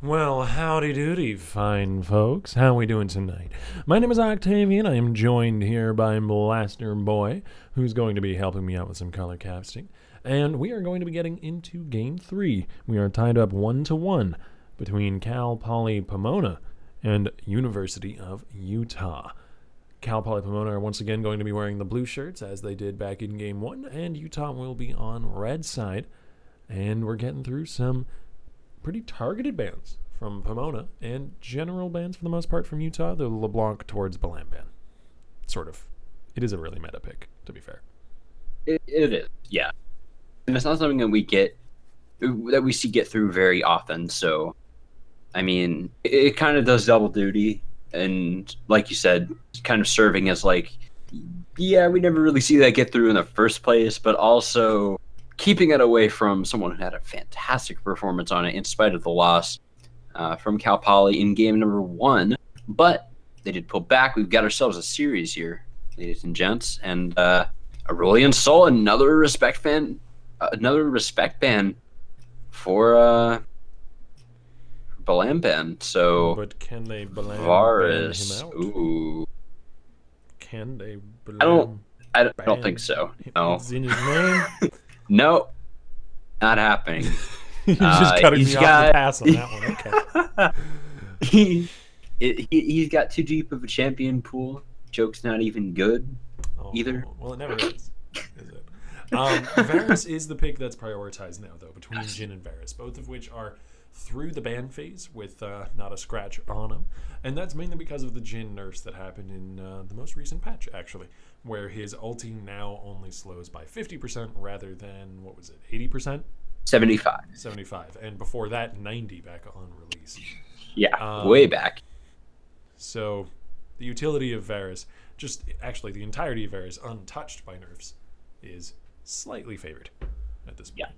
Well, howdy doody, fine folks. How we doing tonight? My name is Octavian. I am joined here by Blaster Boy, who's going to be helping me out with some color casting. And we are going to be getting into Game 3. We are tied up 1-1 between Cal Poly Pomona and University of Utah. Cal Poly Pomona are once again going to be wearing the blue shirts as they did back in Game 1, and Utah will be on red side. And we're getting through some pretty targeted bans from Pomona and general bans for the most part from Utah. The LeBlanc towards Balam ban. Sort of. It is a really meta pick, to be fair. It is, yeah. And it's not something that we see get through very often. So, I mean, it kind of does double duty. And like you said, kind of serving as like, yeah, we never really see that get through in the first place, but also keeping it away from someone who had a fantastic performance on it in spite of the loss from Cal Poly in game number 1. But they did pull back. We've got ourselves a series here, ladies and gents. And Aurelion Sol, another respect ban for Balamban. So, but can they Balam Varus, ban him out? ooh. Can they Balam I don't think so. No. It's in his name? No, not happening. He's just cutting me off the pass on that one. Okay. He's got too deep of a champion pool. Joke's not even good either. Well, it never is it? Varus is the pick that's prioritized now, though, between Jhin and Varus, both of which are through the ban phase with not a scratch on them. And that's mainly because of the Jhin nerfs that happened in the most recent patch, actually, where his ulti now only slows by 50% rather than, what was it, 80%? 75. 75. And before that, 90 back on release. Yeah, way back. So the utility of Varus, just actually the entirety of Varus, untouched by nerfs, is slightly favored at this point. Yeah.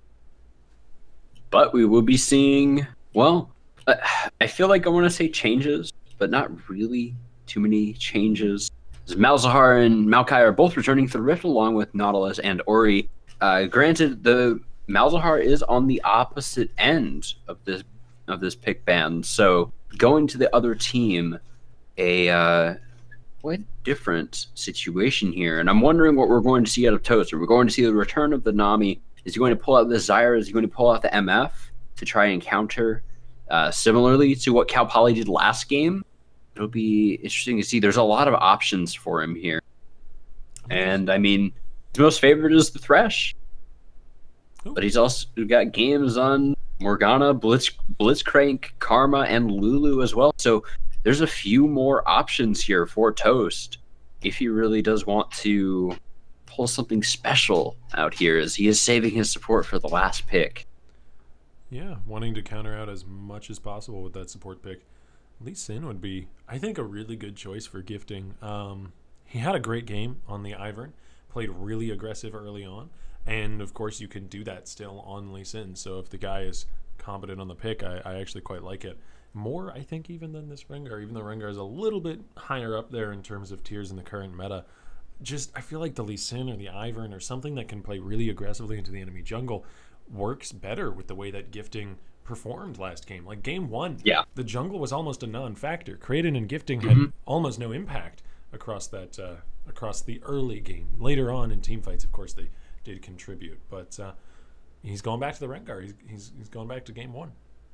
But we will be seeing, well, I feel like I want to say changes, but not really too many changes. Malzahar and Maokai are both returning to the Rift along with Nautilus and Ori. Granted, the Malzahar is on the opposite end of this pick ban, so going to the other team, quite different situation here. And I'm wondering what we're going to see out of Toast. Are we going to see the return of the Nami? Is he going to pull out the Zyra? Is he going to pull out the MF to try and counter similarly to what Cal Poly did last game? It'll be interesting to see. There's a lot of options for him here. And, I mean, his most favorite is the Thresh. Ooh. But he's also got games on Morgana, Blitzcrank, Karma, and Lulu as well. So there's a few more options here for Toast if he really does want to pull something special out here, as he is saving his support for the last pick. Yeah, wanting to counter out as much as possible with that support pick. Lee Sin would be, I think, a really good choice for gifting. He had a great game on the Ivern, played really aggressive early on, and of course you can do that still on Lee Sin. So if the guy is competent on the pick, I actually quite like it. More, I think, even than this Rengar, even though Rengar is a little bit higher up there in terms of tiers in the current meta. Just, I feel like the Lee Sin or the Ivern or something that can play really aggressively into the enemy jungle works better with the way that gifting performed last game. Like game 1, yeah, the jungle was almost a non-factor. Kraden and gifting had almost no impact across that across the early game. Later on in team fights, of course, they did contribute, but he's going back to the Rengar. He's going back to game 1.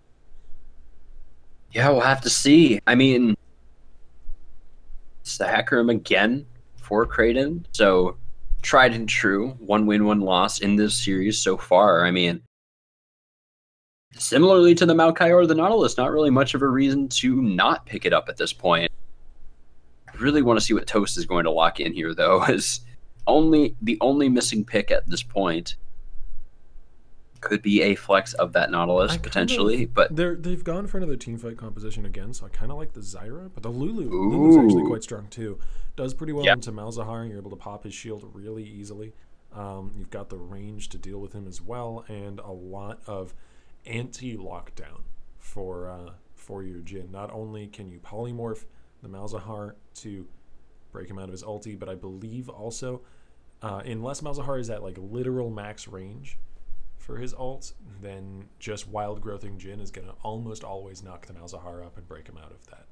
Yeah, we'll have to see. I mean, it's the Hecarim again for Kraden, so tried and true, 1 win, 1 loss in this series so far. I mean, similarly to the Maokai or the Nautilus, not really much of a reason to not pick it up at this point. I really want to see what Toast is going to lock in here, though, as the only missing pick at this point could be a flex of that Nautilus, potentially. But they've gone for another teamfight composition again, so I kind of like the Zyra, but the Lulu's actually quite strong too. Does pretty well into Malzahar. You're able to pop his shield really easily. You've got the range to deal with him as well, and a lot of anti-lockdown for your Jhin. Not only can you polymorph the Malzahar to break him out of his ulti, but I believe also unless Malzahar is at like literal max range for his ults, then just Wild Growthing Jhin is going to almost always knock the Malzahar up and break him out of that.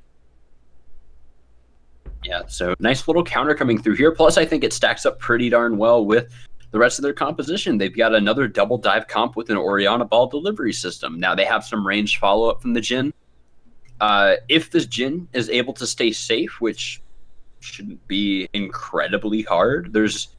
Yeah, so nice little counter coming through here. Plus, I think it stacks up pretty darn well with the rest of their composition. They've got another double dive comp with an Orianna ball delivery system. Now they have some ranged follow-up from the Jhin. If this Jhin is able to stay safe, which shouldn't be incredibly hard,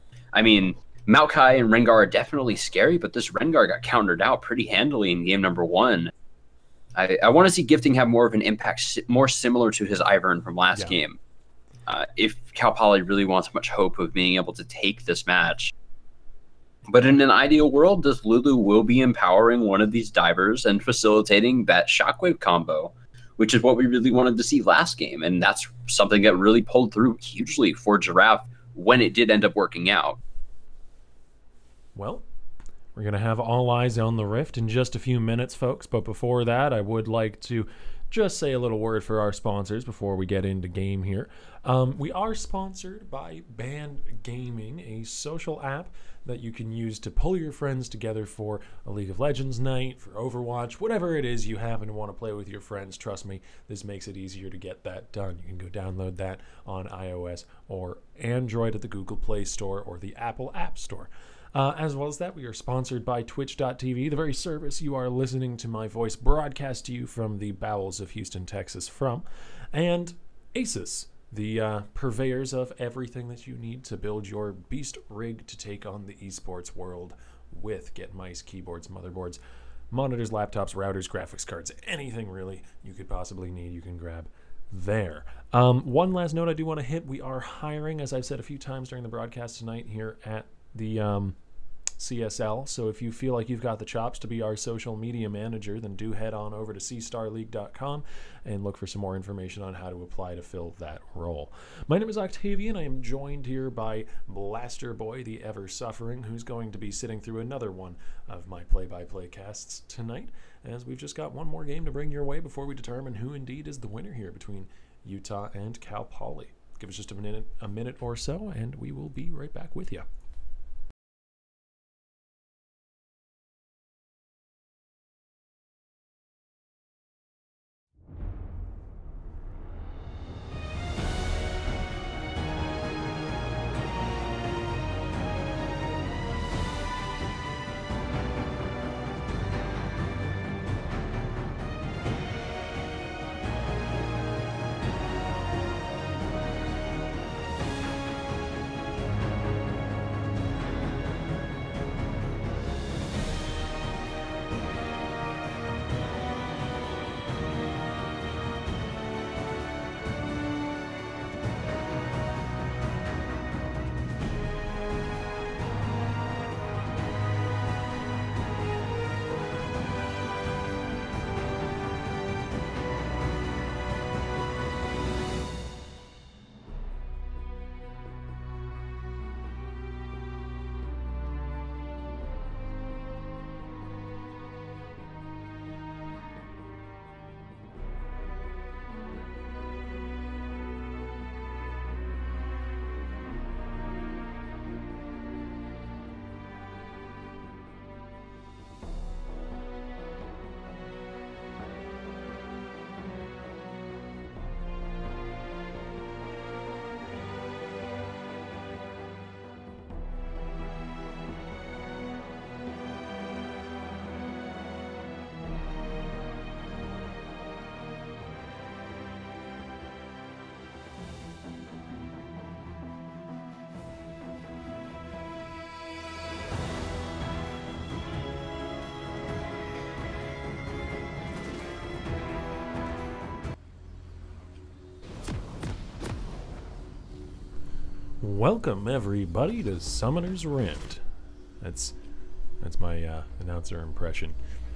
Maokai and Rengar are definitely scary, but this Rengar got countered out pretty handily in game number 1. I want to see Gifting have more of an impact, more similar to his Ivern from last game. If Cal Poly really wants much hope of being able to take this match. But in an ideal world, this Lulu will be empowering one of these divers and facilitating that Shockwave combo, which is what we really wanted to see last game. And that's something that really pulled through hugely for Giraffe when it did end up working out. Well, we're going to have all eyes on the Rift in just a few minutes, folks. But before that, I would like to just say a little word for our sponsors before we get into game here. We are sponsored by Band Gaming, a social app that you can use to pull your friends together for a League of Legends night, for Overwatch, whatever it is you happen to want to play with your friends. Trust me, this makes it easier to get that done. You can go download that on iOS or Android at the Google Play Store or the Apple App Store. As well as that, we are sponsored by Twitch.tv, the very service you are listening to my voice broadcast to you from the bowels of Houston, Texas from, and Asus, the purveyors of everything that you need to build your beast rig to take on the esports world with. Get mice, keyboards, motherboards, monitors, laptops, routers, graphics cards, anything really you could possibly need, you can grab there. One last note I do want to hit. We are hiring, as I've said a few times during the broadcast tonight here at the CSL. So if you feel like you've got the chops to be our social media manager, then do head on over to cstarleague.com and look for some more information on how to apply to fill that role. My name is Octavian. I am joined here by Blaster Boy, the ever-suffering, who's going to be sitting through another one of my play-by-play casts tonight, as we've just got one more game to bring your way before we determine who indeed is the winner here between Utah and Cal Poly. Give us just a minute or so, and we will be right back with you. Welcome everybody to Summoner's Rift. That's my announcer impression.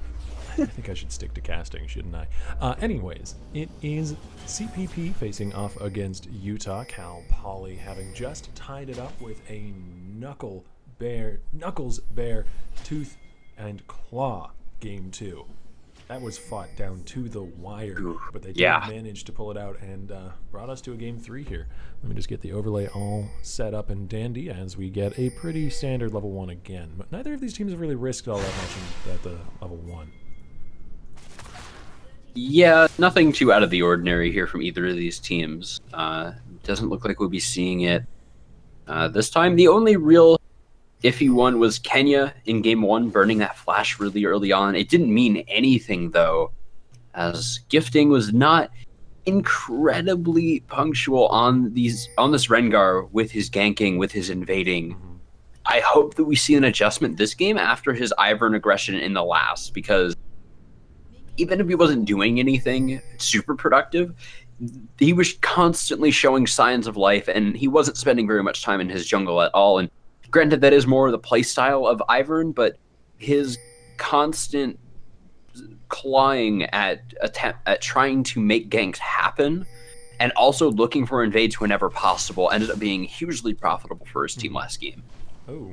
I think I should stick to casting, shouldn't I? Anyways, it is CPP facing off against Utah. Cal Poly having just tied it up with a Knuckles Bear Tooth and Claw Game 2. That was fought down to the wire, Ooh, but they did yeah. manage to pull it out and brought us to a game 3 here. Let me just get the overlay all set up and dandy as we get a pretty standard level 1 again. But neither of these teams have really risked all that much at the level 1. Yeah, nothing too out of the ordinary here from either of these teams. Doesn't look like we'll be seeing it this time. The only real iffy one was Kenya in game 1 burning that flash really early on. It didn't mean anything though, as Gifting was not incredibly punctual on this Rengar with his ganking, with his invading. I hope that we see an adjustment this game after his Ivern aggression in the last, because even if he wasn't doing anything super productive, he was constantly showing signs of life, and he wasn't spending very much time in his jungle at all. And granted, that is more the play style of Ivern, but his constant clawing at trying to make ganks happen and also looking for invades whenever possible ended up being hugely profitable for his team last game. Oh.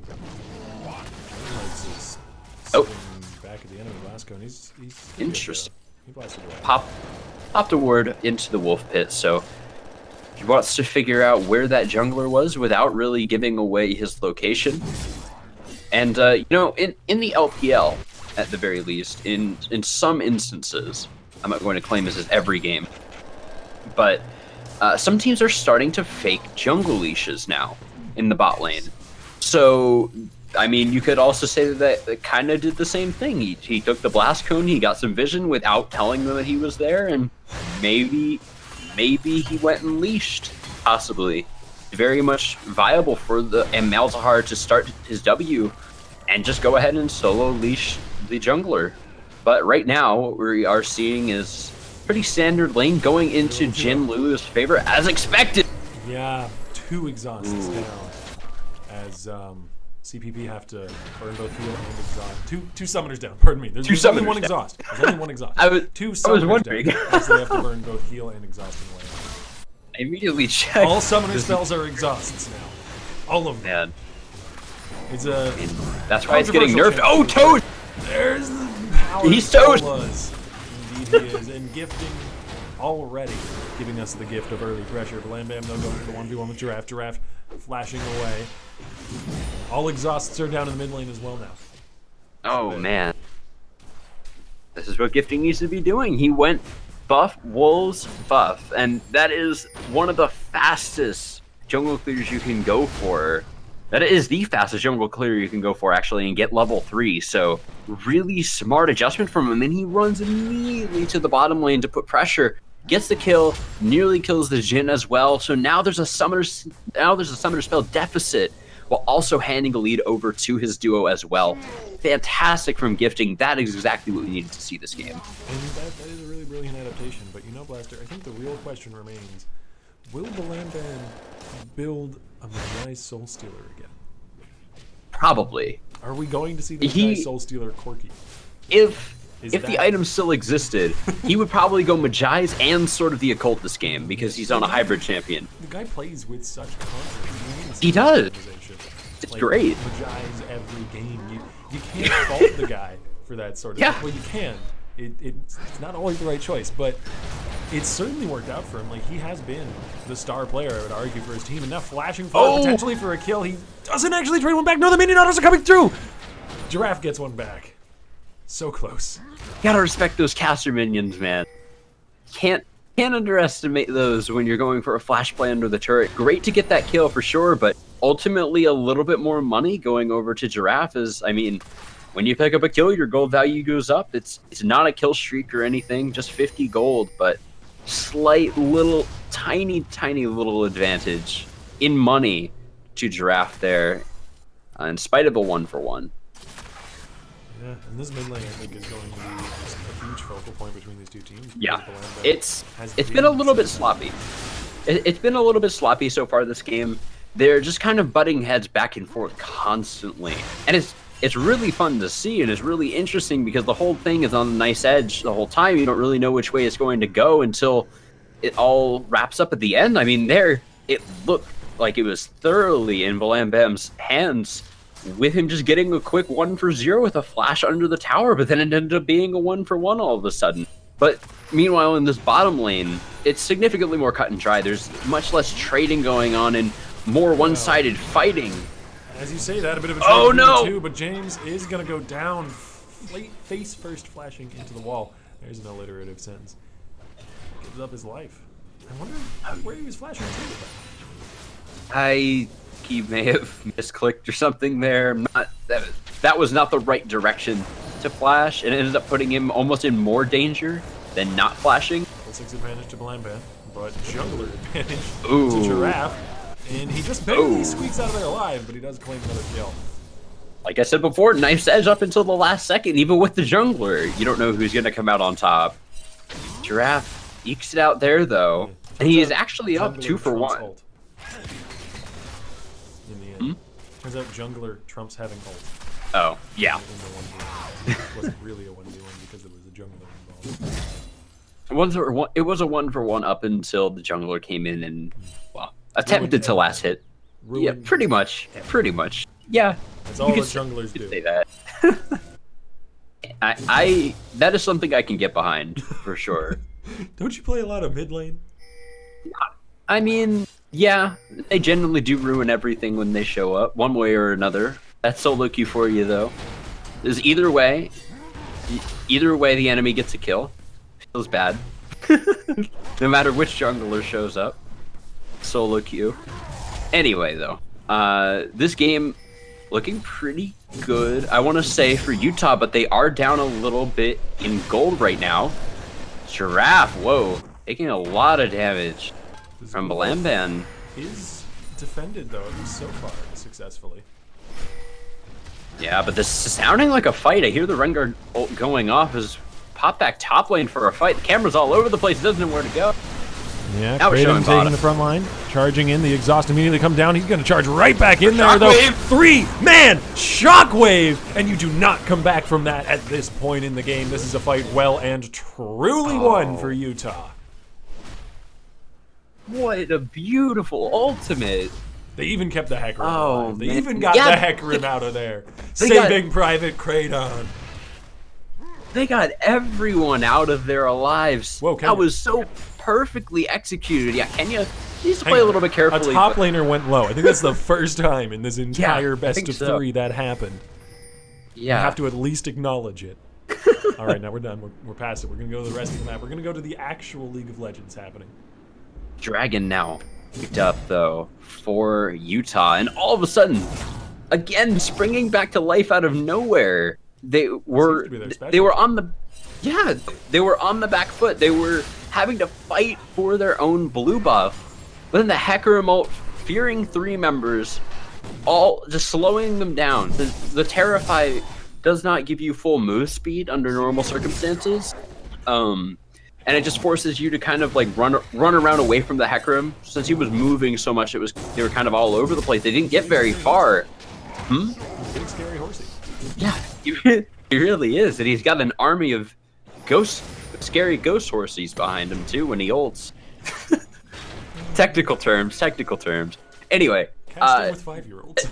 Oh. Back at the enemy Blasco, and he's Interesting. He blasted away. Popped a ward into the wolf pit, so he wants to figure out where that jungler was without really giving away his location. And you know, in the LPL, at the very least, in some instances, I'm not going to claim this is every game, but some teams are starting to fake jungle leashes now in the bot lane. So, I mean, you could also say that it kind of did the same thing. He took the blast cone, he got some vision without telling them that he was there, and maybe he went and leashed, possibly. Very much viable for the Malzahar to start his W and just go ahead and solo leash the jungler. But right now, what we are seeing is pretty standard lane going into Jin Lulu's favor, as expected. Yeah, 2 exhausts down as CPP have to burn both heal and exhaust. Two summoners down, pardon me. There's only one exhaust. There's only one exhaust. I was wondering. Down, as they have to burn both heal and exhaust in the lane. I immediately checked. All summoner spells are exhausts now. All of them. Man. It's a that's why it's getting nerfed. Oh, Toad! There's the power. He's Toad! Indeed he is. And Gifting already giving us the gift of early pressure. Blam Bam though going for the 1v1 with Giraffe. Giraffe flashing away. All exhausts are down in the mid lane as well now. Oh man. This is what Gifting needs to be doing. He went buff, wolves, buff, and that is one of the fastest jungle clears you can go for. That is the fastest jungle clear you can go for, actually, and get level 3. So, really smart adjustment from him. And he runs immediately to the bottom lane to put pressure. Gets the kill, nearly kills the Jhin as well. So now there's a summoner spell deficit, while also handing the lead over to his duo as well. Fantastic from Gifting. That is exactly what we needed to see this game. And that is a really brilliant adaptation. But you know, Blaster, I think the real question remains: will the Lamban build a Magi Soul Stealer again? Probably. Are we going to see the Magi Soul Stealer Corki? If the item still existed, he would probably go Magi's and Sword of the Occult this game, because he's on a hybrid champion. The guy plays with such confidence. He does. It's like, great. Magi's every game. You can't fault the guy for that sort of thing. Well, you can. It's not always the right choice, but it's certainly worked out for him. Like, he has been the star player, I would argue, for his team, and now flashing forward potentially for a kill. He doesn't actually trade one back. No, the minion autos are coming through. Giraffe gets one back. So close. You gotta respect those caster minions, man. Can't underestimate those when you're going for a flash play under the turret. Great to get that kill for sure, but ultimately a little bit more money going over to Giraffe is, I mean, when you pick up a kill, your gold value goes up. It's not a kill streak or anything, just 50 gold, but slight little, tiny little advantage in money to Giraffe there, in spite of a 1-for-1. Yeah, and this mid lane, I think, is going to be just a huge focal point between these two teams. Yeah, it's been a little bit sloppy. It's been a little bit sloppy so far this game. They're just kind of butting heads back and forth constantly, and it's really fun to see, and it's really interesting because the whole thing is on a nice edge the whole time. You don't really know which way it's going to go until it all wraps up at the end. I mean, it looked like it was thoroughly in Blam Bam's hands with him just getting a quick 1-for-0 with a flash under the tower, but then it ended up being a 1-for-1 all of a sudden. But meanwhile, in this bottom lane, it's significantly more cut and dry. There's much less trading going on and more one-sided fighting. As you say that, a bit of a too, but James is going to go down, face first flashing into the wall. There's an alliterative sentence. Gives up his life. I wonder where he was flashing to. He may have misclicked or something there. That was not the right direction to flash, and it ended up putting him almost in more danger than not flashing. 6 advantage to Blamban, but jungler advantage Ooh. to Giraffe. And he just barely squeaks out of there alive, but he does claim another kill. Like I said before, knife's edge up until the last second, even with the jungler. You don't know who's going to come out on top. Giraffe ekes it out there, though. And he is actually up 2-for-1. In the end. Turns out jungler trumps having ult. Oh, yeah. It wasn't really a 1v1 because there was a jungler involved. It was a 1-for-1 up until the jungler came in and, well, attempted to last hit. Yeah, pretty much. Pretty much. Yeah. That's all the junglers do. Say that. That is something I can get behind, for sure. Don't you play a lot of mid lane? I mean, yeah, they generally do ruin everything when they show up, one way or another. That's solo queue for you, though. There's either way the enemy gets a kill. Feels bad. No matter which jungler shows up. Solo queue. Anyway, though, this game looking pretty good, I want to say, for Utah, but they are down a little bit in gold right now. Giraffe, whoa, taking a lot of damage from Blamban. Is defended, though, at least so far, successfully. Yeah, but this is sounding like a fight. I hear the Rengar ult going off. Is pop back top lane for a fight. The camera's all over the place. It doesn't know where to go. Yeah, Kratom taking the front line, charging in. The exhaust immediately come down. He's going to charge right back in there, though. 3-man shockwave, and you do not come back from that at this point in the game. This is a fight well and truly won for Utah. What a beautiful ultimate. They even kept the Hecarim alive. They man. even got the Hecarim out of there. Saving Private Kratom. They got everyone out of there alive. Whoa, that was so perfectly executed. Yeah, Kenya needs to play a little bit carefully. A top laner went low. I think that's the first time in this entire best of 3 that happened. Yeah. You have to at least acknowledge it. All right, now we're done. We're past it. We're going to go to the rest of the map. We're going to go to the actual League of Legends happening. Dragon now picked up, though, for Utah. And all of a sudden, again, springing back to life out of nowhere. They were on the back foot. They were having to fight for their own blue buff. But then the Hecarim ult, fearing 3 members, all just slowing them down. The Terrify does not give you full move speed under normal circumstances. And it just forces you to kind of like run around away from the Hecarim. Since he was moving so much, they were kind of all over the place. They didn't get very far. Big scary horsey. Yeah, he really is, and he's got an army of scary ghost horsies behind him too when he ults. Technical terms. Anyway, casting with 5-year-olds.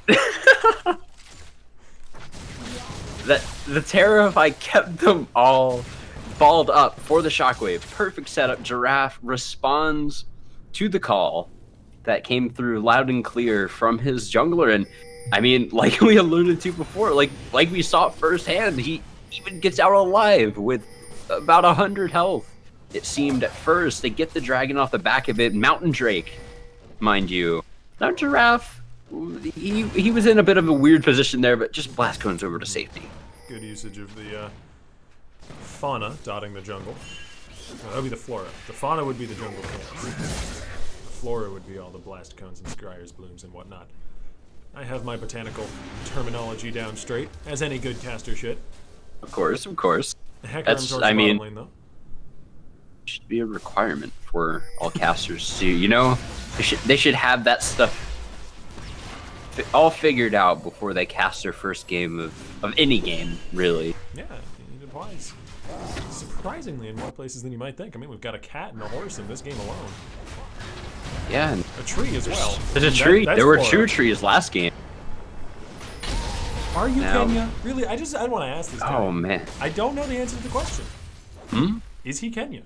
The Terrify kept them all balled up for the shockwave. Perfect setup. Giraffe responds to the call that came through loud and clear from his jungler, and I mean, like we alluded to before, like we saw firsthand, he even gets out alive with about 100 health. It seemed at first. They get the dragon off the back of it. Mountain Drake, mind you. Now Giraffe, he was in a bit of a weird position there, but just blast cones over to safety. Good usage of the fauna dotting the jungle. That would be the flora. The fauna would be the jungle camps. The flora would be all the blast cones and scryers blooms and whatnot. I have my botanical terminology down straight, as any good caster should. Of course. That's, I mean, lane, though. Should be a requirement for all casters to, you know, they should have that stuff all figured out before they cast their first game of any game, really. Yeah, it applies surprisingly in more places than you might think. I mean, we've got a cat and a horse in this game alone. Yeah, and a tree as well. There's a tree. There were 2 trees last game. Are you Now- Kenya? Really? I want to ask this guy. Oh man. I don't know the answer to the question. Hmm? Is he Kenya?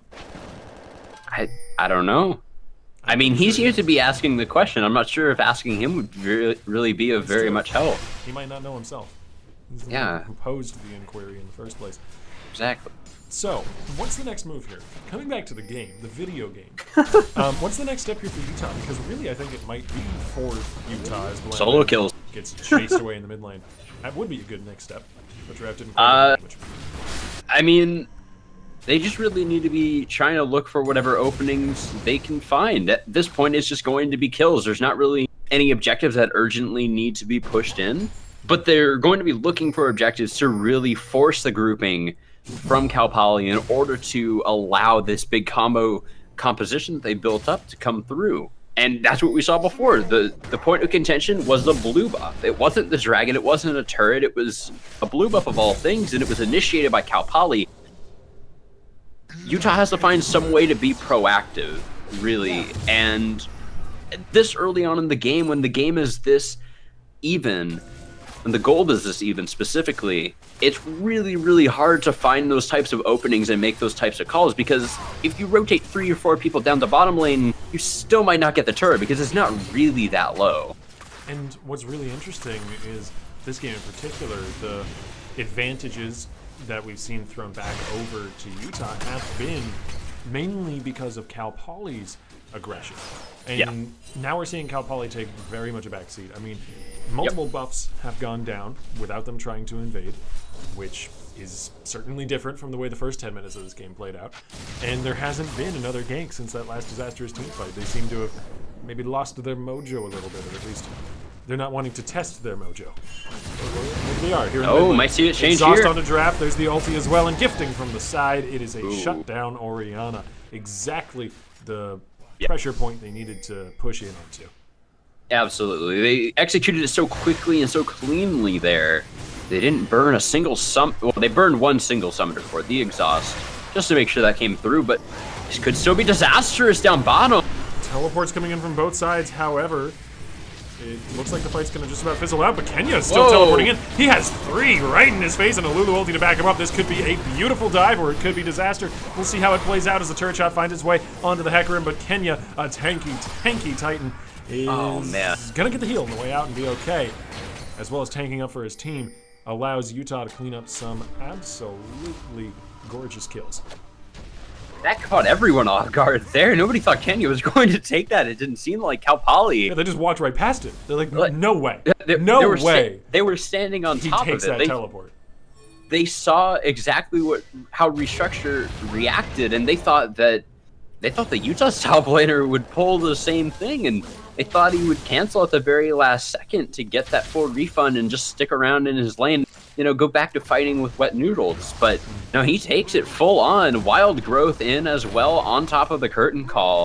I don't know. I mean, he's here to be asking the question. I'm not sure if asking him would really be of very true. much help. He might not know himself. He's the Yeah. one who posed the inquiry in the first place. Exactly. So, what's the next move here? Coming back to the game, the video game. What's the next step here for Utah? Because really, I think it might be for Utah as Bland Solo kills. gets chased away in the mid lane. That would be a good next step. But Giraffe didn't quite do much. I mean, they just really need to be trying to look for whatever openings they can find. At this point, it's just going to be kills. There's not really any objectives that urgently need to be pushed in, but they're going to be looking for objectives to really force the grouping from Cal Poly in order to allow this big combo composition that they built up to come through. And that's what we saw before. The point of contention was the blue buff. It wasn't the dragon, it wasn't a turret, it was a blue buff of all things, and it was initiated by Cal Poly. Utah has to find some way to be proactive, really. And this early on in the game, when the game is this even, and the gold is this even specifically, it's really, really hard to find those types of openings and make those types of calls, because if you rotate 3 or 4 people down the bottom lane, you still might not get the turret because it's not really that low. And what's really interesting is this game in particular, the advantages that we've seen thrown back over to Utah have been mainly because of Cal Poly's aggression. And now we're seeing Cal Poly take very much a backseat. I mean, multiple buffs have gone down without them trying to invade, which is certainly different from the way the first 10 minutes of this game played out. And there hasn't been another gank since that last disastrous team fight. They seem to have maybe lost their mojo a little bit, or at least they're not wanting to test their mojo. Maybe they are. Here in the mid lane. Might see it change Exhaust here. onto Giraffe. There's the ulti as well, and gifting from the side. It is a shutdown Orianna. Exactly the pressure point they needed to push in onto. Absolutely. They executed it so quickly and so cleanly there. They didn't burn a single well, they burned one single summoner for the exhaust, just to make sure that came through, but this could still be disastrous down bottom. Teleports coming in from both sides, however, it looks like the fight's going to just about fizzle out, but Kenya is still teleporting in. He has 3 right in his face and a Lulu ulti to back him up. This could be a beautiful dive, or it could be disaster. We'll see how it plays out as the turret shot finds its way onto the Hecarim, but Kenya, a tanky Titan, is going to get the heal on the way out and be okay, as well as tanking up for his team. Allows Utah to clean up some absolutely gorgeous kills. That caught everyone off guard there. Nobody thought Kenya was going to take that. It didn't seem like Cal Poly. Yeah, they just walked right past it. They're like, no way. No way. They were standing on top of it. He takes that teleport. They saw exactly how Restructure reacted, and they thought the Utah's top laner would pull the same thing, and they thought he would cancel at the very last second to get that full refund and just stick around in his lane, you know, go back to fighting with wet noodles. But no, he takes it full on. Wild growth in as well on top of the curtain call.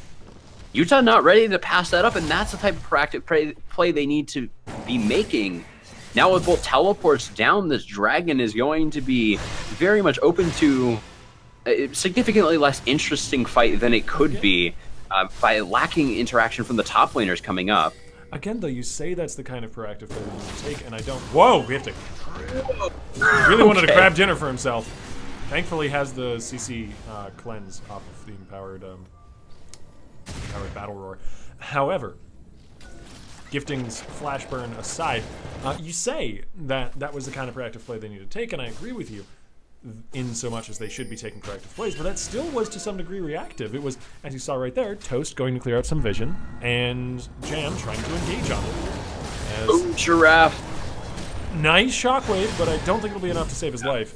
Utah not ready to pass that up, and that's the type of proactive play they need to be making. Now with both teleports down, this dragon is going to be very much open to a significantly less interesting fight than it could be by lacking interaction from the top laners coming up. Again, though, you say that's the kind of proactive play that you take, and I don't. Whoa, gifting. Really wanted to grab dinner for himself. Thankfully, has the CC cleanse off of the empowered battle roar. However, gifting's flash burn aside, you say that that was the kind of proactive play they need to take, and I agree with you in so much as they should be taking proactive plays, but that still was to some degree reactive. It was, as you saw right there, Toast going to clear out some vision, and Jam trying to engage on it. Giraffe. Nice shockwave, but I don't think it'll be enough to save his life.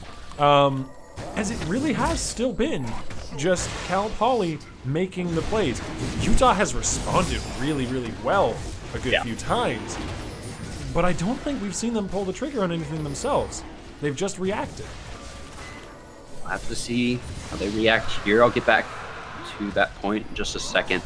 As it really has still been just Cal Poly making the plays. Utah has responded really, really well a good few times, but I don't think we've seen them pull the trigger on anything themselves. They've just reacted. We'll have to see how they react here. I'll get back to that point in just a second.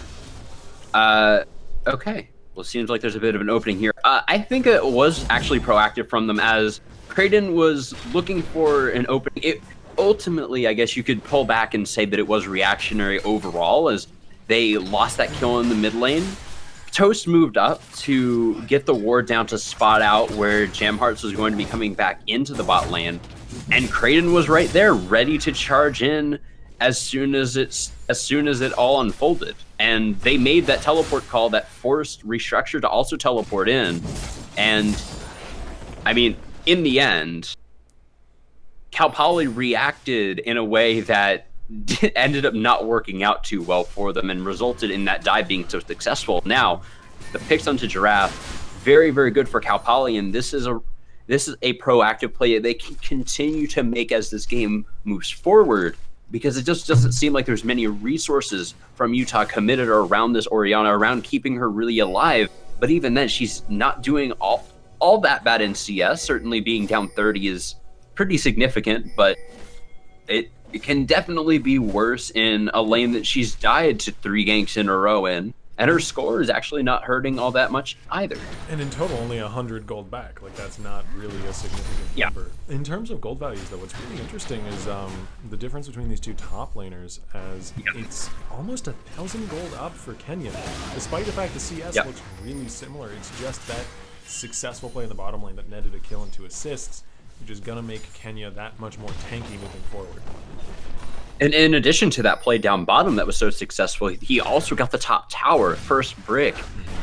Okay. Well, it seems like there's a bit of an opening here. I think it was actually proactive from them, as Kraden was looking for an opening. Ultimately, I guess you could pull back and say that it was reactionary overall, as they lost that kill in the mid lane Toast moved up to get the ward down to spot out where Jamhearts was going to be coming back into the bot lane, and Kraden was right there, ready to charge in as soon as it all unfolded. And they made that teleport call that forced Restructure to also teleport in. And I mean, in the end, Cal Poly reacted in a way that ended up not working out too well for them and resulted in that dive being so successful. Now, the picks onto Giraffe, very, very good for Cal Poly, and this is a proactive play that they can continue to make as this game moves forward, because it just doesn't seem like there's many resources from Utah committed around this Orianna, around keeping her really alive. But even then, she's not doing all that bad in CS. Certainly being down 30 is pretty significant, but it can definitely be worse in a lane that she's died to 3 ganks in a row in. And her score is actually not hurting all that much either. And in total, only 100 gold back. Like, that's not really a significant number. In terms of gold values, though, what's really interesting is the difference between these two top laners, as it's almost 1,000 gold up for Kenya. Despite the fact the CS looks really similar, it's just that successful play in the bottom lane that netted a kill and 2 assists, which is going to make Kenya that much more tanky moving forward. And in addition to that play down bottom that was so successful, he also got the top tower, first brick,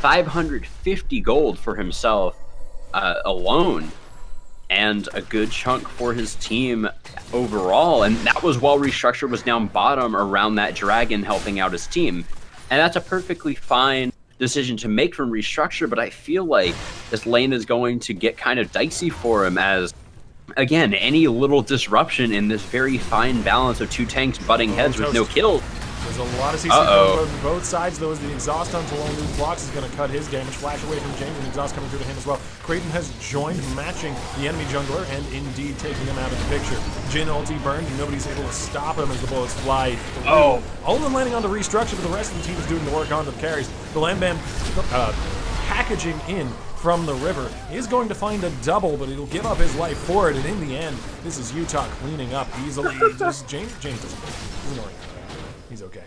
550 gold for himself alone, and a good chunk for his team overall. And that was while Restructure was down bottom around that dragon helping out his team. And that's a perfectly fine decision to make from Restructure, but I feel like this lane is going to get kind of dicey for him, as again, any little disruption in this very fine balance of 2 tanks butting heads with no kills. There's a lot of CC on both sides, though, as the exhaust onto Lone Dude blocks is going to cut his damage. Flash away from James, and exhaust coming through to him as well. Kraden has joined, matching the enemy jungler, and indeed taking him out of the picture. Jhin ulti burned, and nobody's able to stop him as the bullets fly through. All of them landing on the Restructure, but the rest of the team is doing the work onto the carries. The Lambam packaging in from the river is going to find a double, but he'll give up his life for it. And in the end, this is Utah cleaning up easily. James doesn't. He's annoying. He's okay.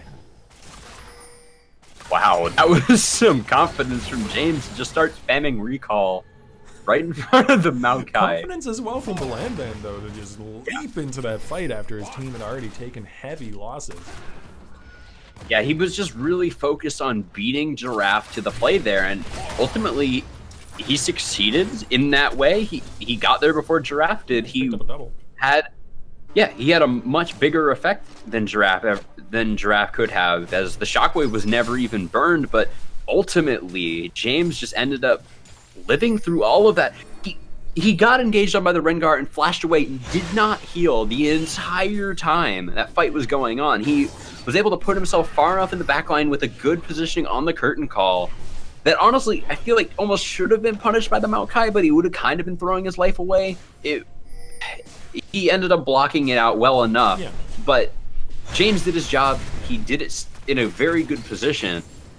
Wow, that was some confidence from James to just start spamming recall right in front of the Maokai. Confidence as well from the Lambam, though, to just leap into that fight after his team had already taken heavy losses. Yeah, he was just really focused on beating Giraffe to the play there, and ultimately he succeeded in that way. He got there before Giraffe did. He had a much bigger effect than Giraffe could have, as the shockwave was never even burned, but ultimately James just ended up living through all of that. He got engaged on by the Rengar and flashed away and did not heal the entire time that fight was going on. He was able to put himself far enough in the backline with a good positioning on the curtain call that honestly, I feel like almost should have been punished by the Maokai, but he would have kind of been throwing his life away. He ended up blocking it out well enough, but James did his job. He did it in a very good position.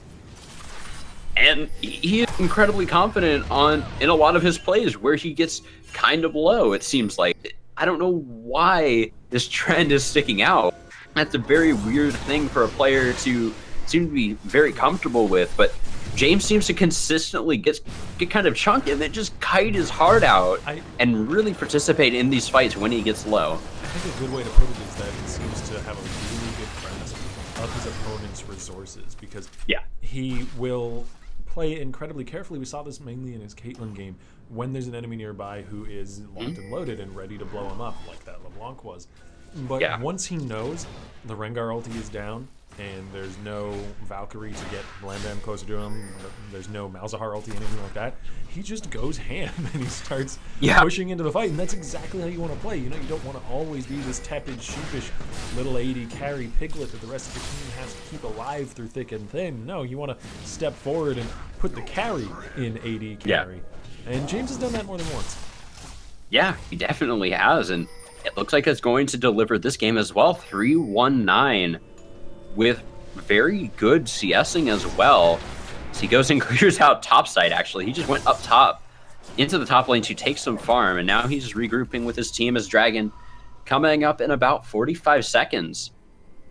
And he is incredibly confident in a lot of his plays where he gets kind of low, it seems like. I don't know why this trend is sticking out. That's a very weird thing for a player to seem to be very comfortable with, but James seems to consistently get kind of chunky and then just kite his heart out and really participate in these fights when he gets low. I think a good way to put it is that he seems to have a really good grasp of his opponent's resources, because he will play incredibly carefully. We saw this mainly in his Caitlyn game, when there's an enemy nearby who is locked and loaded and ready to blow him up, like that LeBlanc was. But once he knows the Rengar ulti is down, and there's no Valkyrie to get Lambam closer to him, there's no Malzahar ulti, anything like that, he just goes ham and he starts pushing into the fight, and that's exactly how you want to play. You know, you don't want to always be this tepid, sheepish little AD carry piglet that the rest of the team has to keep alive through thick and thin. No, you want to step forward and put the carry in AD carry. And James has done that more than once. Yeah, he definitely has, and it looks like it's going to deliver this game as well. 3-1-9 with very good CSing as well. So he goes and clears out top side, actually. He just went up top into the top lane to take some farm, and now he's regrouping with his team as Dragon coming up in about 45 seconds.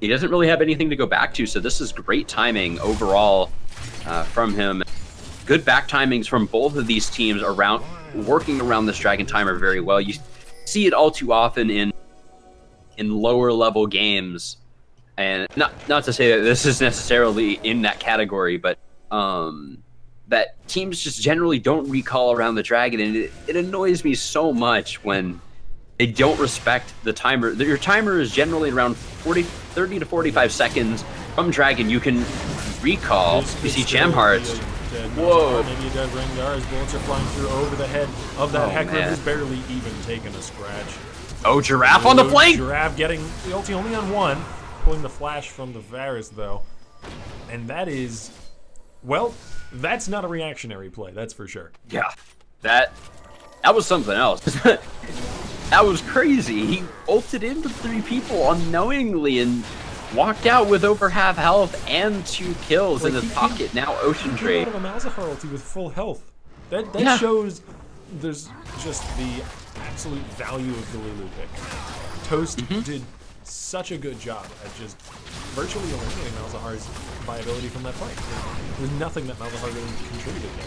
he doesn't really have anything to go back to. So this is great timing overall from him. Good back timings from both of these teams around working around this Dragon Timer very well. You see it all too often in lower level games, and not to say that this is necessarily in that category, but that teams just generally don't recall around the Dragon, and it annoys me so much when they don't respect the timer. Your timer is generally around 30 to 45 seconds. From Dragon, you can recall. You see Jamheart. Whoa. Maybe a dead Rengar as bullets are flying through over the head of that Hecarim, who's barely even taken a scratch. Oh, Giraffe on the flank! Giraffe getting the ulti only on one, pulling the flash from the Varus, though. And that is, well, that's not a reactionary play, that's for sure. Yeah, that was something else. That was crazy. He ulted into 3 people unknowingly and walked out with over half health and 2 kills in his pocket. Now Ocean Trade. Out of a Malzahar ulti with full health. That shows there's just the absolute value of the Lulu pick. Toast did such a good job at just virtually eliminating Malzahar's viability from that fight. There's nothing that Malzahar really contributed there.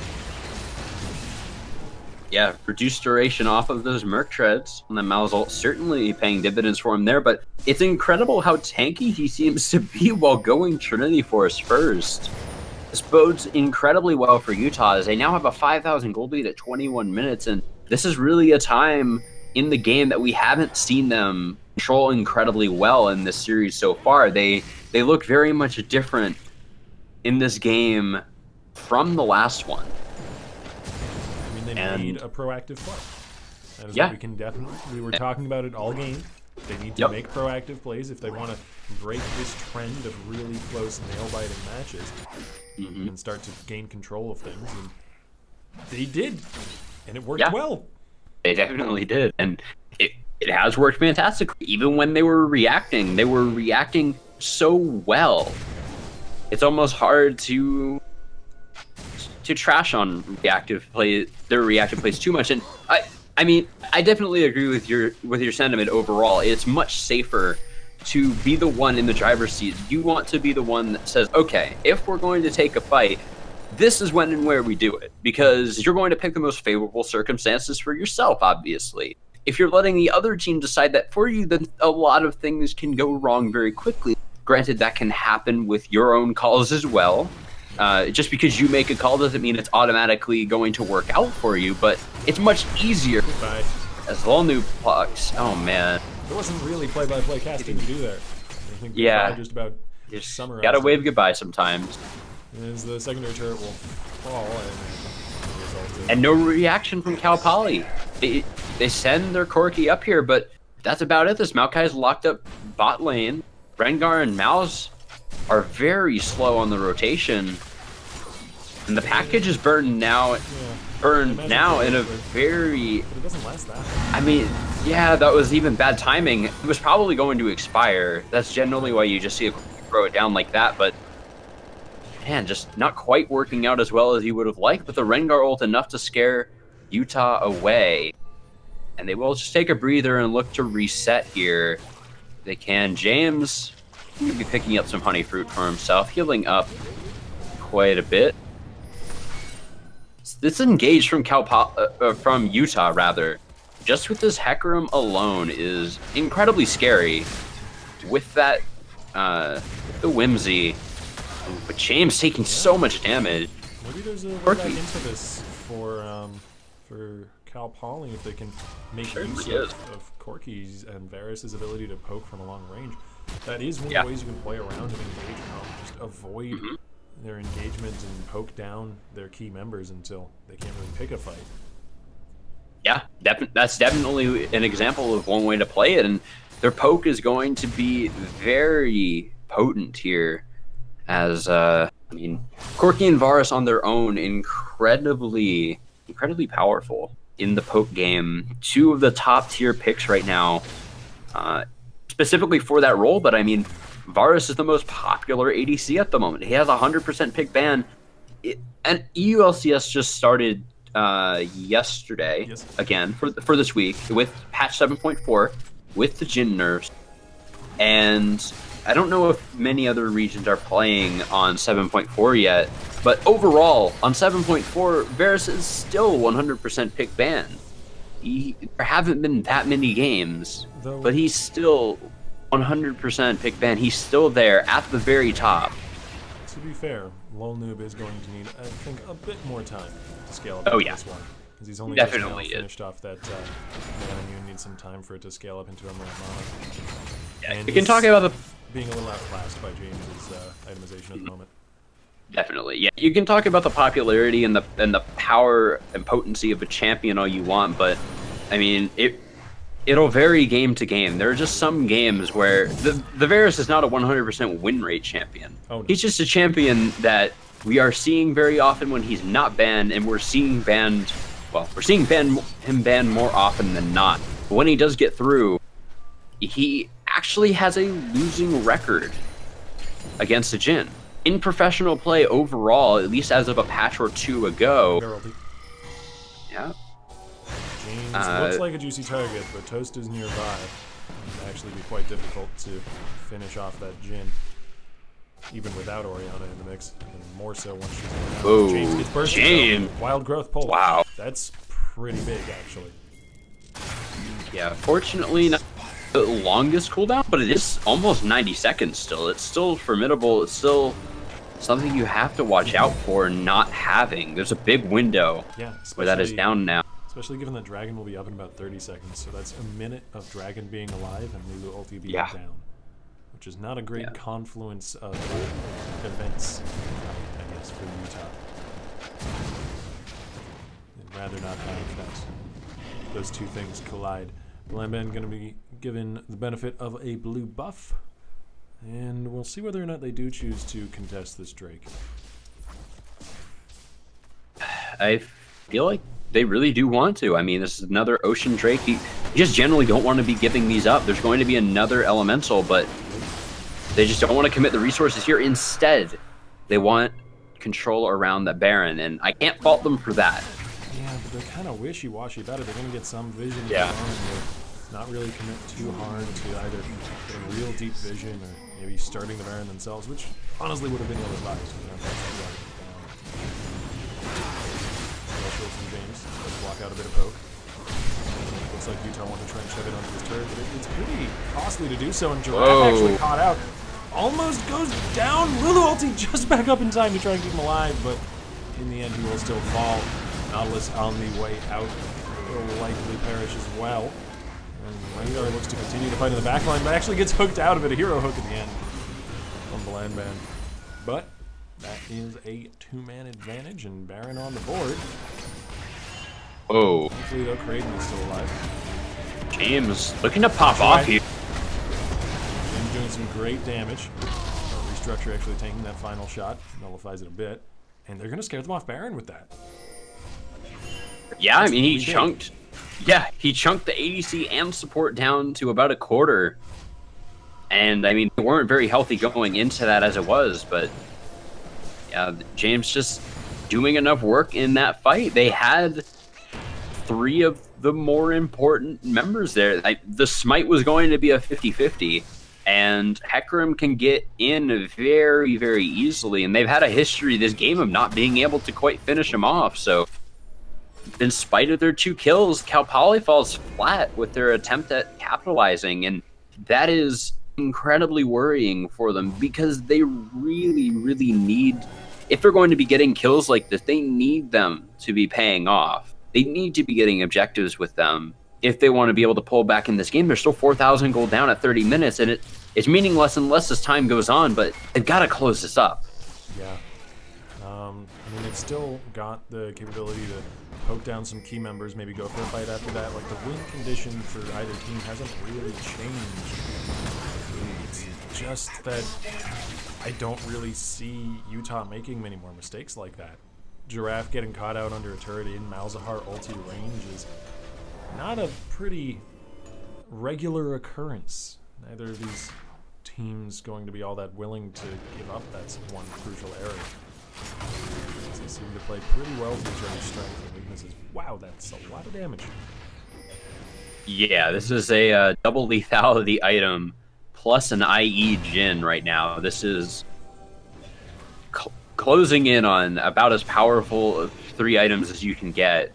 Yeah, reduced duration off of those Merc Treads, and then Malzahar certainly paying dividends for him there, but it's incredible how tanky he seems to be while going Trinity Force first. This bodes incredibly well for Utah, as they now have a 5,000 gold lead at 21 minutes, and this is really a time in the game that we haven't seen them control incredibly well in this series so far. They look very much different in this game from the last one. They need a proactive play. That is what we can definitely. We were talking about it all game. They need to make proactive plays if they want to break this trend of really close nail-biting matches and start to gain control of things. And they did, and it worked well. They definitely did, and it has worked fantastically. Even when they were reacting so well. It's almost hard to trash on their reactive plays too much. And I mean, I definitely agree with your sentiment overall. It's much safer to be the one in the driver's seat. You want to be the one that says, okay, if we're going to take a fight, this is when and where we do it, because you're going to pick the most favorable circumstances for yourself, obviously. If you're letting the other team decide that for you, then a lot of things can go wrong very quickly. Granted, that can happen with your own calls as well. Just because you make a call doesn't mean it's automatically going to work out for you, but it's much easier. Goodbye. As Volnu plucks. Oh, man. There wasn't really play-by-play casting to do there. I think just about summarize. Gotta wave goodbye sometimes. As the secondary turret will fall, and no reaction from Cal Poly. They send their Corki up here, but that's about it. This Maokai's locked up bot lane. Rengar and Mouse are very slow on the rotation, and the package is burned now. In a very. But it doesn't last that. I mean, yeah, that was even bad timing. It was probably going to expire. That's generally why you just see it throw it down like that. But man, just not quite working out as well as you would have liked. But the Rengar ult enough to scare Utah away, and they will just take a breather and look to reset here. They can. James will be picking up some honey fruit for himself, healing up quite a bit. This engage from from Utah, rather, just with this Hecarim alone is incredibly scary. With that, the Whimsy, but James taking so much damage. Maybe there's a way back into this for Cal Poly if they can make use of Corki's and Varus's ability to poke from a long range. That is one of the ways you can play around and engage. Just avoid their engagement and poke down their key members until they can't really pick a fight. Yeah, that's definitely an example of one way to play it, and their poke is going to be very potent here. As I mean, Corki and Varus on their own, incredibly powerful in the poke game. Two of the top tier picks right now, specifically for that role. But I mean, Varus is the most popular ADC at the moment. He has 100% pick ban, and EULCS just started yesterday again for this week with patch 7.4 with the Jhin nerfs, and I don't know if many other regions are playing on 7.4 yet, but overall, on 7.4, Varus is still 100% pick ban. There haven't been that many games, but he's still 100% pick ban. He's still there at the very top. To be fair, Lol Noob is going to need, I think, a bit more time to scale up into this one. Because he's only just now finished off that Mana Immune, needs some time for it to scale up into a more mana. Yeah, you can talk about the being a little outclassed by James's itemization at the moment. Definitely, yeah. You can talk about the popularity and the power and potency of a champion all you want, but I mean it'll vary game to game. There are just some games where the Varus is not a 100% win rate champion. Oh, no. He's just a champion that we are seeing very often when he's not banned, and we're seeing him banned more often than not. But when he does get through, he actually has a losing record against a Jhin. In professional play overall, at least as of a patch or two ago. Yeah. James looks like a juicy target, but Toast is nearby. It would actually be quite difficult to finish off that Jhin, even without Orianna in the mix, and more so once she's in. Oh, James gets bursted. James! Wild growth pull. Wow. That's pretty big, actually. Yeah, fortunately not the longest cooldown, but it is almost 90 seconds still. It's still formidable. It's still something you have to watch out for not having. There's a big window where that is down now. Especially given that Dragon will be up in about 30 seconds, so that's a minute of Dragon being alive and Lulu ulti being down. Which is not a great confluence of events, I guess, for Utah. I'd rather not have that. Those two things collide. Blanban going to be given the benefit of a blue buff, and we'll see whether or not they do choose to contest this Drake. I feel like they really do want to. I mean, this is another Ocean Drake. You just generally don't want to be giving these up. There's going to be another Elemental, but they just don't want to commit the resources here. Instead, they want control around that Baron, and I can't fault them for that. Yeah, but they're kind of wishy-washy about it. They're going to get some vision, not really commit too hard to either get a real deep vision or maybe starting the Baron themselves, which honestly would have been ill-advised. Special from James. Let's block out a bit of poke. Looks like Utah want to try and shove it onto his turret, but it's pretty costly to do so, and Giraffe actually caught out. Almost goes down. Lulu ulti just back up in time to try and keep him alive, but in the end he will still fall. Nautilus on the way out will likely perish as well. And Rengar looks to continue to fight in the backline, but actually gets hooked out of it. A hero hook at the end from Blanban. But that is a two-man advantage, and Baron on the board. Oh. Hopefully, though, Kraden is still alive. James looking to pop off here. James doing some great damage. Restructure actually taking that final shot. Nullifies it a bit. And they're going to scare them off Baron with that. Yeah, I mean, he chunked. Yeah, he chunked the ADC and support down to about a quarter. And, I mean, they weren't very healthy going into that as it was, but yeah, James just doing enough work in that fight. They had three of the more important members there. The smite was going to be a 50-50, and Hecarim can get in very, very easily, and they've had a history this game of not being able to quite finish him off, so in spite of their 2 kills, Cal Poly falls flat with their attempt at capitalizing, and that is incredibly worrying for them because they really, really need, if they're going to be getting kills like this, they need them to be paying off. They need to be getting objectives with them if they want to be able to pull back in this game. They're still 4,000 gold down at 30 minutes, and it's meaningless unless as time goes on, but they've got to close this up. Yeah. I mean, they've still got the capability to poke down some key members, maybe go for a fight after that. Like, the win condition for either team hasn't really changed. It's just that I don't really see Utah making many more mistakes like that. Giraffe getting caught out under a turret in Malzahar ulti range is not a pretty regular occurrence. Neither of these teams going to be all that willing to give up that one crucial area. They seem to play pretty well to each other's strengths and weaknesses. Wow, that's a lot of damage. Yeah, this is a double lethality item plus an IE Jin right now. This is closing in on about as powerful of 3 items as you can get.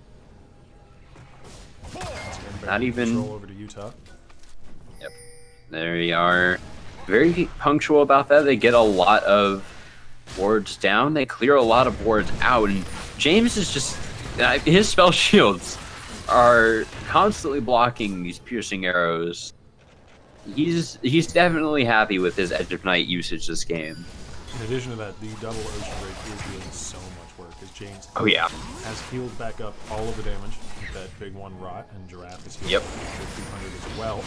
Not even over to Utah. Yep. There you are. Very punctual about that. They get a lot of wards down. They clear a lot of wards out. And James is just... his spell shields are constantly blocking these piercing arrows. He's definitely happy with his Edge of Night usage this game. In addition to that, the double Ocean Drake is doing so much work as James has healed back up all of the damage with that big one rot, and Giraffe is healed with 200 as well.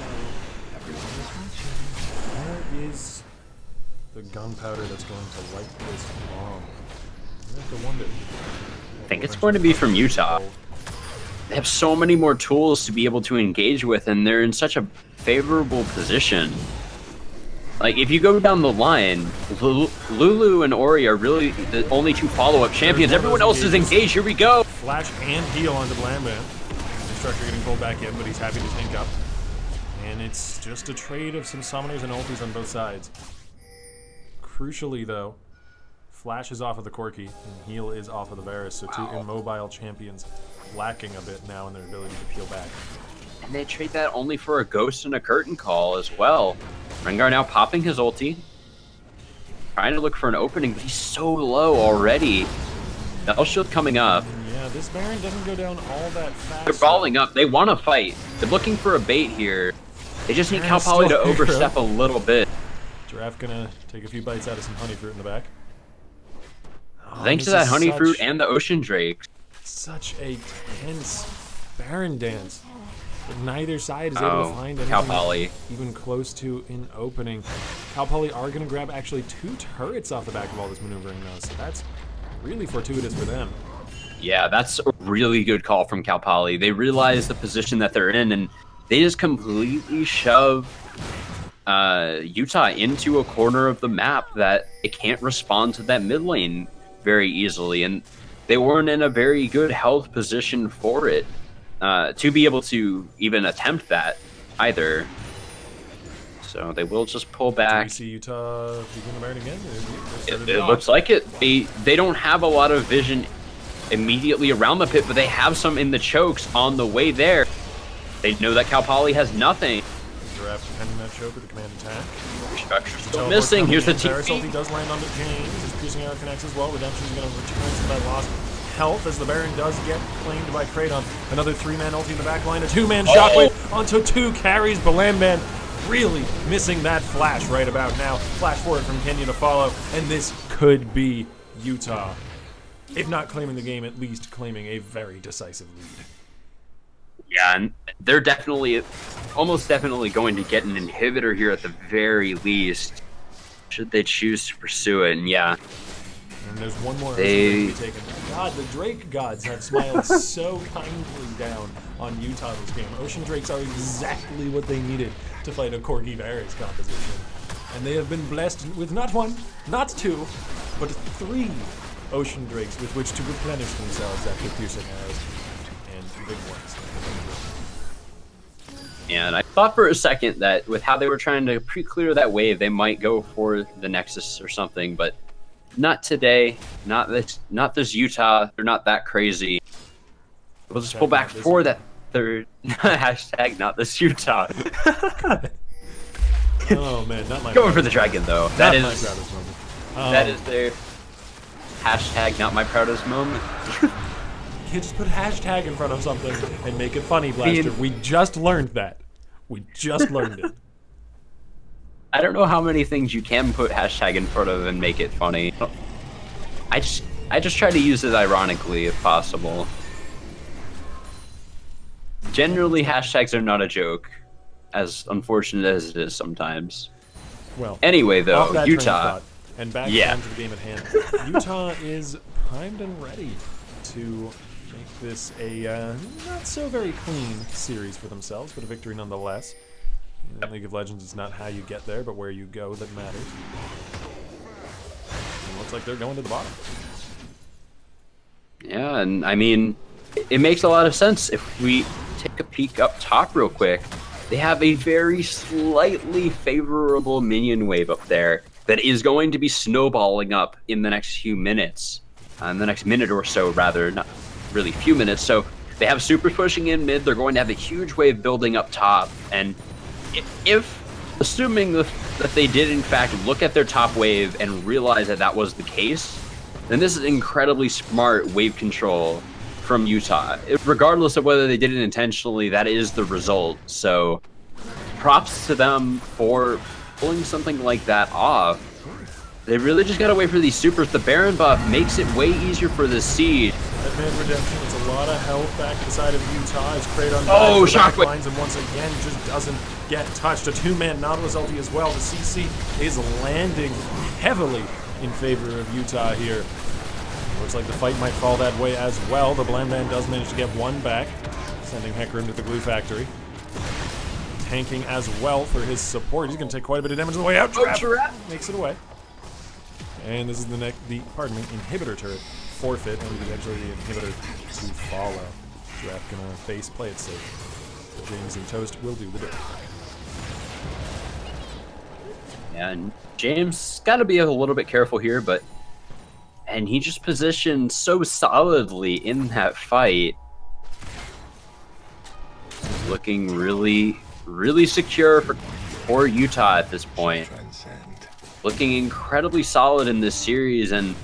Where is the gunpowder that's going to light this bomb? I have to wonder. I think it's going to be from Utah. They have so many more tools to be able to engage with, and they're in such a favorable position. Like, if you go down the line, Lulu and Ori are really the only 2 follow-up champions. Everyone else is engaged. Here we go. Flash and heal onto Blanban. Destructor getting pulled back in, but he's happy to tank up. And it's just a trade of some summoners and ultis on both sides. Crucially, though, Flash is off of the Corki, and heal is off of the Varus, so 2 immobile champions lacking a bit now in their ability to peel back. And they trade that only for a Ghost and a Curtain Call as well. Rengar now popping his ulti. Trying to look for an opening, but he's so low already. Spell Shield coming up. Yeah, this Baron doesn't go down all that fast. They're balling up. They want to fight. They're looking for a bait here. They just need Cal Poly to overstep a little bit. Giraffe gonna take a few bites out of some honey fruit in the back. Thanks to that honey fruit and the Ocean Drake. Such a tense Baron dance. But neither side is able to find anything even close to an opening. Cal Poly are going to grab actually 2 turrets off the back of all this maneuvering though, so that's really fortuitous for them. Yeah, that's a really good call from Cal Poly. They realize the position that they're in, and they just completely shove Utah into a corner of the map that it can't respond to that mid lane very easily, and they weren't in a very good health position for it. To be able to even attempt that either. So they will just pull back. Do we see Utah begin the Baron again? It looks like it. They don't have a lot of vision immediately around the pit, but they have some in the chokes on the way there. They know that Cal Poly has nothing. Giraffe defending that choke with the command attack. Restructure still missing. Here's the TP. He does land on the James. His piercing arrow connects as well. Redemption is going to return some of that lost health as the Baron does get claimed by Kratom. Another 3-man ulti in the back line. A 2-man shockwave onto 2 carries. Blanban really missing that flash right about now. Flash forward from Kenya to follow. And this could be Utah. If not claiming the game, at least claiming a very decisive lead. Yeah, and they're definitely, almost definitely going to get an inhibitor here at the very least, should they choose to pursue it. And yeah. And there's one more to be taken. God, the Drake gods have smiled so kindly down on Utah this game. Ocean Drakes are exactly what they needed to fight a Corgi Varus composition. And they have been blessed with not 1, not 2, but 3 Ocean Drakes with which to replenish themselves after piercing arrows and big ones. And I thought for a second that with how they were trying to pre-clear that wave, they might go for the Nexus or something, but not today. Not this Utah. They're not that crazy. We'll just pull back for that third hashtag. Not this Utah. Oh man, not my. Going for the dragon though. That is my proudest moment. That is their hashtag. Not my proudest moment. You just put hashtag in front of something and make it funny, Blaster. We just learned that. We just learned it. I don't know how many things you can put hashtag in front of and make it funny. I just try to use it ironically if possible. Generally, hashtags are not a joke, as unfortunate as it is sometimes. Well, anyway, though, Utah. And back down to the game at hand. Utah is primed and ready to make this a not so very clean series for themselves, but a victory nonetheless. In League of Legends, it's not how you get there, but where you go that matters. It looks like they're going to the bottom. Yeah, and I mean, it makes a lot of sense if we take a peek up top real quick. they have a very slightly favorable minion wave up there that is going to be snowballing up in the next few minutes. In the next minute or so, rather, not really few minutes. So they have supers pushing in mid. They're going to have a huge wave building up top. And if assuming that they did, in fact, look at their top wave and realize that that was the case, then this is incredibly smart wave control from Utah. Regardless of whether they did it intentionally, that is the result. So props to them for pulling something like that off. They really just gotta wait for these supers. The Baron buff makes it way easier for the Siege. Deadman Redemption, it's a lot of health back to the side of Utah as Kratos lines and once again just doesn't get touched. A two-man Nautilus ulti as well. The CC is landing heavily in favor of Utah here. Looks like the fight might fall that way as well. The Blandan does manage to get one back, sending Hecarim to the glue factory. Tanking as well for his support. He's going to take quite a bit of damage on the way out. Trap makes it away. And this is the inhibitor turret forfeit, and eventually the inhibitor to follow. Giraffe gonna face play it safe. But James and Toast will do the bit. Yeah, and James got to be a little bit careful here, and he just positioned so solidly in that fight. He's looking really, really secure for Utah at this point. Looking incredibly solid in this series, and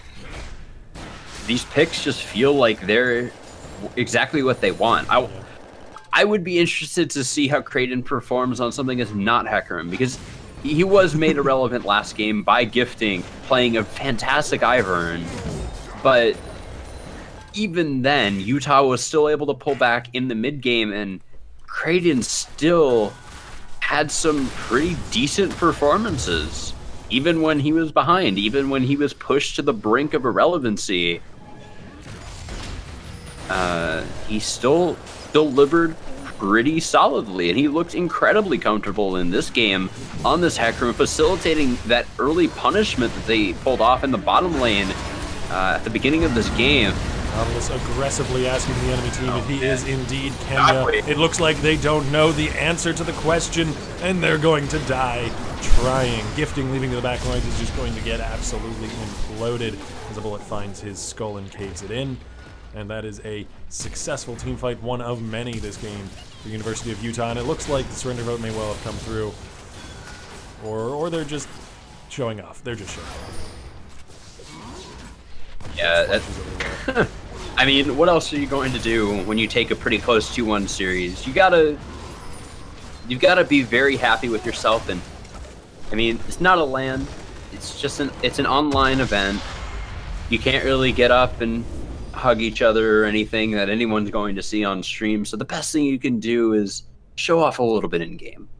these picks just feel like they're exactly what they want. I would be interested to see how Kraden performs on something that's not Hecarim, because he was made irrelevant last game by Gifting, playing a fantastic Ivern. But even then, Utah was still able to pull back in the mid game, and Kraden still had some pretty decent performances. Even when he was behind, even when he was pushed to the brink of irrelevancy, he still delivered pretty solidly, and he looked incredibly comfortable in this game on this Hecarim, facilitating that early punishment that they pulled off in the bottom lane at the beginning of this game. Nautilus aggressively asking the enemy team if he is indeed Kenya. It looks like they don't know the answer to the question, and they're going to die trying. Gifting leaving to the back lines is just going to get absolutely imploded as a bullet finds his skull and caves it in. And that is a successful team fight, one of many this game for University of Utah. And it looks like the surrender vote may well have come through. Or they're just showing off. They're just showing off. Yeah, I mean, what else are you going to do when you take a pretty close 2-1 series? You've got to be very happy with yourself. And I mean, it's not a LAN. It's just it's an online event. You can't really get up and hug each other or anything that anyone's going to see on stream. So the best thing you can do is show off a little bit in game.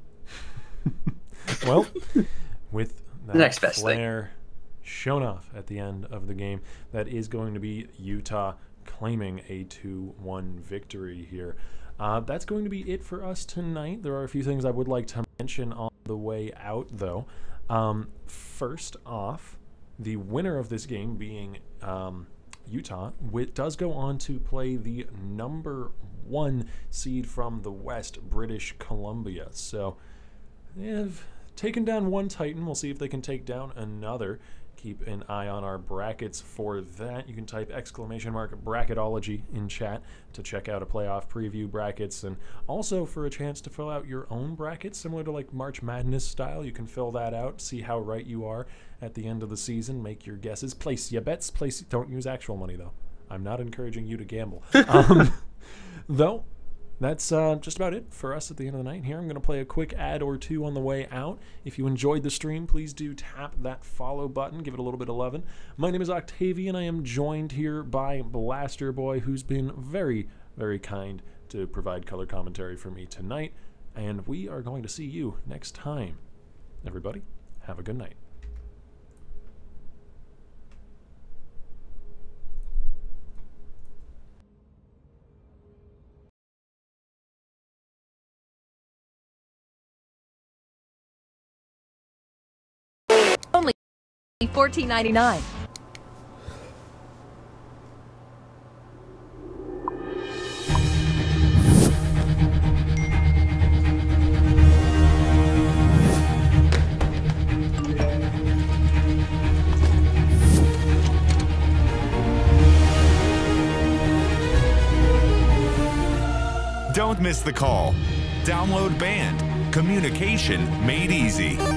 Well, with that the next best flare shown off at the end of the game, that is going to be Utah claiming a 2-1 victory here. That's going to be it for us tonight. There are a few things I would like to mention on the way out, though. First off, the winner of this game being Utah does go on to play the #1 seed from the West, British Columbia. So they've taken down one Titan. We'll see if they can take down another. Keep an eye on our brackets for that. You can type !bracketology in chat to check out a playoff preview brackets, and also for a chance to fill out your own brackets, similar to like March Madness style. You can fill that out, see how right you are at the end of the season, make your guesses, place your bets, don't use actual money though. I'm not encouraging you to gamble. Though, that's just about it for us at the end of the night here. I'm going to play a quick ad or two on the way out. If you enjoyed the stream, please do tap that follow button. Give it a little bit of lovin'. My name is Octavian. I am joined here by Blaster Boy, who's been very, very kind to provide color commentary for me tonight. And we are going to see you next time. Everybody, have a good night. Only $14.99. Don't miss the call. Download Band. Communication made easy.